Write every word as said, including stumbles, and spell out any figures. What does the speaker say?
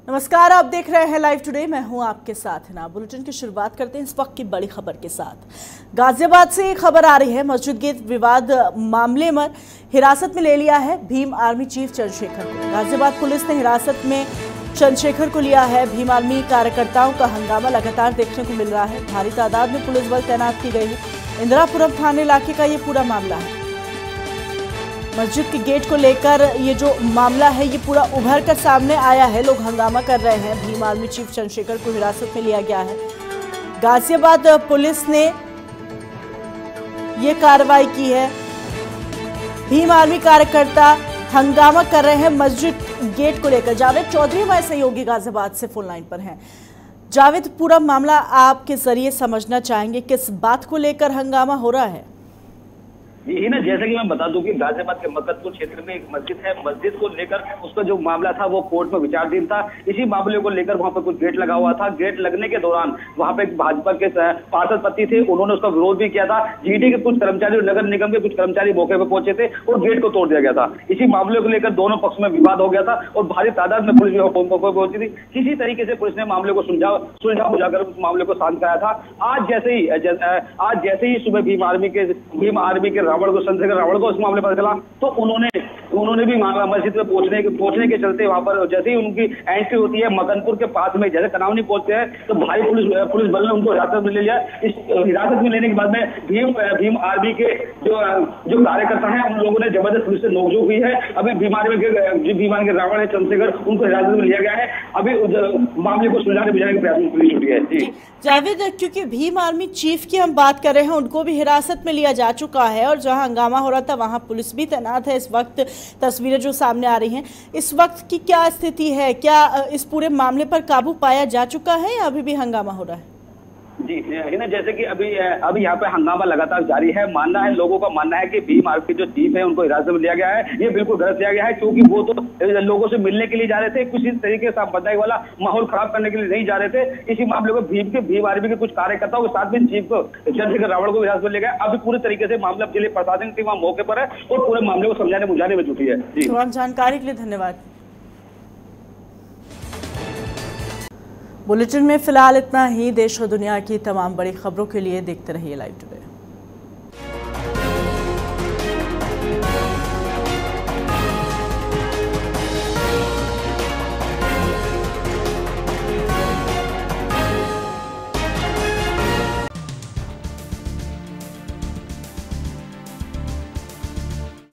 नमस्कार, आप देख रहे हैं लाइव टुडे। मैं हूं आपके साथ ना। बुलेटिन की शुरुआत करते हैं इस वक्त की बड़ी खबर के साथ। गाजियाबाद से एक खबर आ रही है। मस्जिद गेट विवाद मामले में हिरासत में ले लिया है भीम आर्मी चीफ चंद्रशेखर को। गाजियाबाद पुलिस ने हिरासत में चंद्रशेखर को लिया है। भीम आर्मी कार्यकर्ताओं का हंगामा लगातार देखने को मिल रहा है। भारी तादाद में पुलिस बल तैनात की गई है। इंदिरापुरम थाने इलाके का ये पूरा मामला है। मस्जिद के गेट को लेकर ये जो मामला है ये पूरा उभर कर सामने आया है। लोग हंगामा कर रहे हैं। भीम आर्मी चीफ चंद्रशेखर को हिरासत में लिया गया है। गाजियाबाद पुलिस ने ये कार्रवाई की है। भीम आर्मी कार्यकर्ता हंगामा कर रहे हैं मस्जिद गेट को लेकर। जावेद चौधरी हमारे सहयोगी गाजियाबाद से फोन लाइन पर हैं। जावेद, पूरा मामला आपके जरिए समझना चाहेंगे, किस बात को लेकर हंगामा हो रहा है? यही ना, जैसे कि मैं बता दूं कि गाजियाबाद के मकतपुर क्षेत्र में एक मस्जिद है। मस्जिद को लेकर उसका जो मामला था वो कोर्ट में विचाराधीन था। इसी मामले को लेकर वहां पर कुछ गेट लगा हुआ था। गेट लगने के दौरान वहां पे भाजपा के पार्षद पति थे, उन्होंने उसका विरोध भी किया था। जीडी के कुछ कर्मचारी और नगर निगम के कुछ कर्मचारी मौके पर पहुंचे थे और गेट को तोड़ दिया गया था। इसी मामले को लेकर दोनों पक्ष में विवाद हो गया था और भारी तादाद में पुलिस पहुंची थी। इसी तरीके से पुलिस ने मामले को सुलझा सुलझा बुझाकर उस मामले को शांत कराया था। आज जैसे ही आज जैसे ही सुबह भीम आर्मी के भीम आर्मी के रावण को चंद्रशेखर रावण को इस मामले पर चला तो उन्होंने उन्होंने भी मस्जिद में पहुंचने के पहुंचने के चलते वहां पर जैसे ही उनकी एंट्री होती है मकनपुर के पास में, जैसे कनावनी पहुंचते हैं तो भारी पुलिस पुलिस बल ने उनको हिरासत में ले लिया। इस हिरासत में लेने के बाद में भीम भीम आर्मी के जो जो कार्यकर्ता हैं उन लोगों ने जबरदस्त पुलिस से नोकझोंक हुई है। अभी भीम आर्मी के जो भीम आर्मी के रावण है चंद्रशेखर, उनको हिरासत में लिया गया है। अभी मामले को सुलझाने बुझाने के प्रयास में पुलिस जुटी है। जी जावेद, क्योंकि भीम आर्मी चीफ की हम बात कर रहे हैं, उनको भी हिरासत में लिया जा चुका है और जहां हंगामा हो रहा था वहां पुलिस भी तैनात है। इस वक्त तस्वीरें जो सामने आ रही हैं, इस वक्त की क्या स्थिति है? क्या इस पूरे मामले पर काबू पाया जा चुका है या अभी भी हंगामा हो रहा है? जी ना, जैसे कि अभी अभी यहाँ पे हंगामा लगातार जारी है। मानना है, लोगों का मानना है कि भीम आर्मी के जो चीफ है उनको हिरासत में लिया गया है। ये बिल्कुल गलत किया गया है क्योंकि वो तो लोगों से मिलने के लिए जा रहे थे, किसी तरीके से सांप्रदायिक वाला माहौल खराब करने के लिए नहीं जा रहे थे। इसी मामले को भीम के भीम आर्मी के कुछ कार्यकर्ताओं के साथ में चीफ को चंद्रशेखर रावण को हिरासत में लिया गया। अभी पूरी तरीके से मामला जिले प्रशासन की वहाँ मौके पर है और पूरे मामले को समझाने बुझाने में जुटी है। जी, जानकारी के लिए धन्यवाद। बुलेटिन में फिलहाल इतना ही। देश और दुनिया की तमाम बड़ी खबरों के लिए देखते रहिए लाइव टुडे।